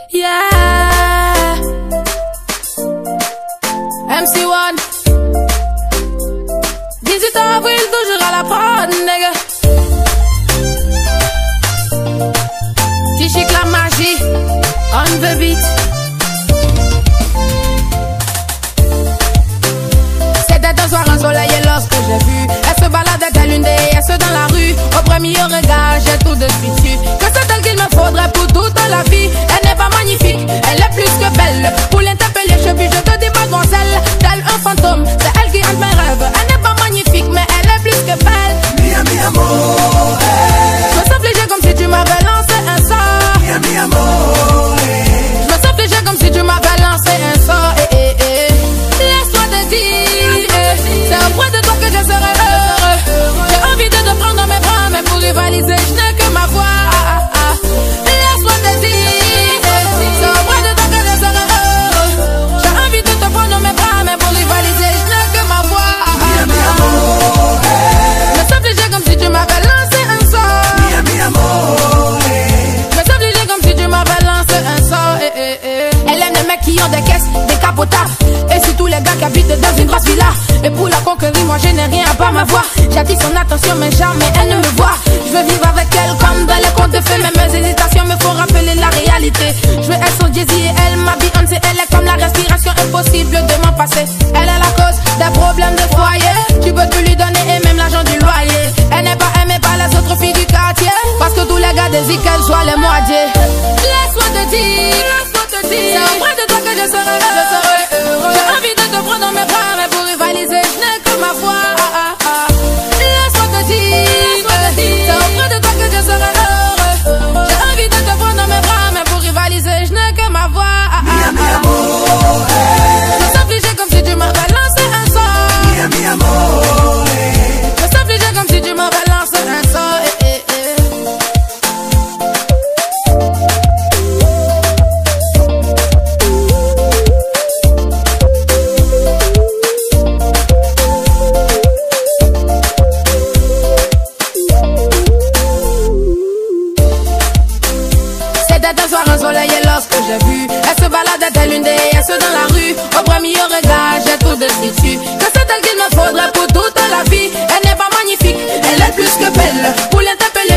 Yeah. MC1 18 avril, toujours à la prod, nigga. Tichic la magie, on the beat. C'était un soir ensoleillé lorsque j'ai vu elle se baladait telle une déesse dans la rue. Au premier regard, j'ai tout de suite su que c'est elle qu'il me faudrait pour toute la vie. Elle n'est pas magnifique, elle est plus que belle. Pour l'interpeller, je te dis mademoiselle, tel un fantôme, c'est elle qui hante mes rêves. Elle n'est pas magnifique, mais elle est plus que belle. Mi amor, je me sens fléché comme si tu m'avais lancé un sort. mi amor, je me sens fléché comme si tu m'avais lancé un sort. Laisse-moi te dire, c'est auprès de toi que je serai heureux. J'ai envie de te prendre dans mes bras, mais pour rivaliser, je n'ai que ma voix. Laisse-moi te dire, c'est auprès de toi que je serai heureux. J'ai envie de te prendre dans mes bras, mais pour rivaliser, je n'ai que ma voix. mi amor, je me sens fléché comme si tu m'avais lancé un sort. mi amor, je me sens fléché comme si tu m'avais lancé un sort. Elle aime les mecs qui ont des caisses, des capotables. Et c'est tous les gars qui habitent dans une grosse villa. Et pour la conquérir, moi je n'ai rien à part ma voix. J'attire son attention, mes charmes, mais elle ne me voit. Je veux vivre avec elle comme dans les contes de fées. Mais mes hésitations me font rappeler la réalité. Je veux être son Jay-Z et elle ma Beyoncé. Elle est comme la respiration impossible de m'en passer. Elle est la cause des problèmes de foyer. Tu peux tout lui donner et même l'argent du loyer. Elle n'est pas aimée par les autres filles du quartier, parce que tous les gars désirent qu'elle soit les moitiés. Laisse-moi te dire, c'est auprès de toi que je serai heureux. J'ai envie de te prendre dans mes bras, mais pour rivaliser, je n'ai que ma voix. Laisse-moi te dire, c'est auprès de toi que je serai heureux. J'ai envie de te prendre dans mes bras, mais pour rivaliser, je n'ai que ma voix. mi amor, Je me sens fléché comme si tu m'avais lancé un sort. mi amor, Je me sens fléché comme si tu m'avais lancé un sort. C'était un soir ensoleillé lorsque j'ai vu elle se baladait telle une déesse dans la rue. Au premier regard, j'ai tout de suite su que c'est elle qu'il me faudrait pour toute la vie. Elle n'est pas magnifique, elle est plus que belle. Pour l'interpeller,